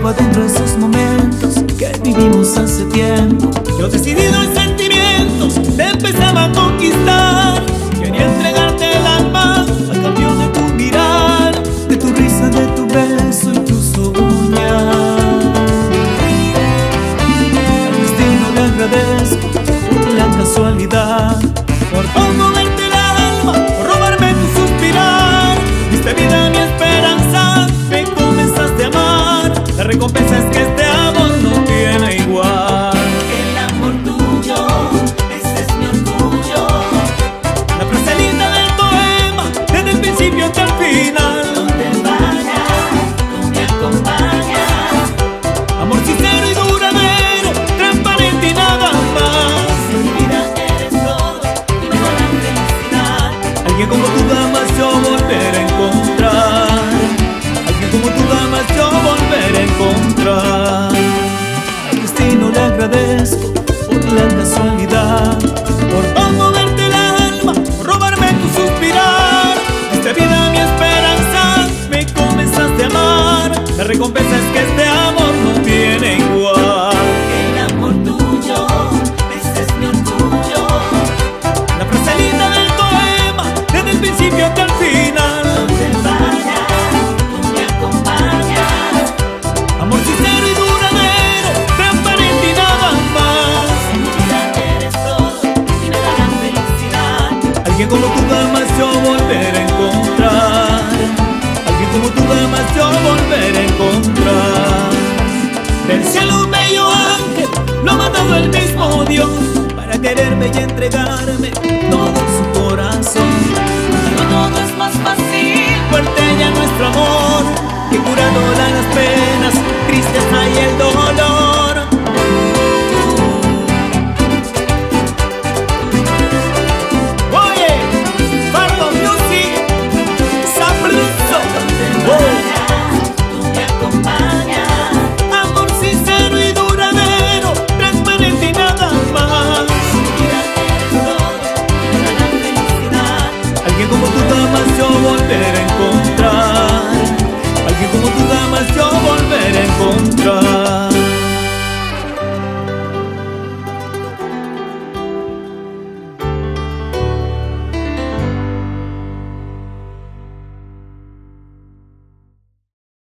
llevo adentro esos momentos que vivimos hace tiempo. Yo decidido en sentimientos te empezaba a conquistar. Quería entregarte el alma a cambio de tu mirar, de tu risa, de tu beso y tu soñar. Al destino le agradezco por la casualidad, por conmoverte el alma, por robarme tu suspirar. Diste vida a mi esperanza, me comenzaste a amar. La recompensa es que este amor no tiene igual. El amor tuyo, ese es mi orgullo. La frase linda del poema, desde el principio hasta el final. Donde vayas, tú me acompañas. Amor sincero y duradero, transparente y nada más. En mi vida eres todo y me da la felicidad. Alguien como tú jamás yo volver a encontrar. Alguien como tú jamás yo volver a encontrar. Al destino le agradezco por la casualidad, por conmoverte el alma, por robarme tu suspirar. Diste vida a mi esperanza, me comenzaste a amar. La recompensa es que este amor no tiene igual. El amor tuyo, ese es mi orgullo. La frase linda del poema, desde el principio hasta el final. Donde vayas, tú me acompañas. Amor sincero y duradero, transparente y nada más. En mi vida eres todo y me da la felicidad. Alguien como tú jamás yo volver a encontrar. Alguien como tú jamás yo volver a encontrar. Del cielo un bello ángel, lo ha mandado el mismo Dios para quererme y entregarme todo su corazón. Pero todo es más fácil. Fuerte ya nuestro amor, que curando las penas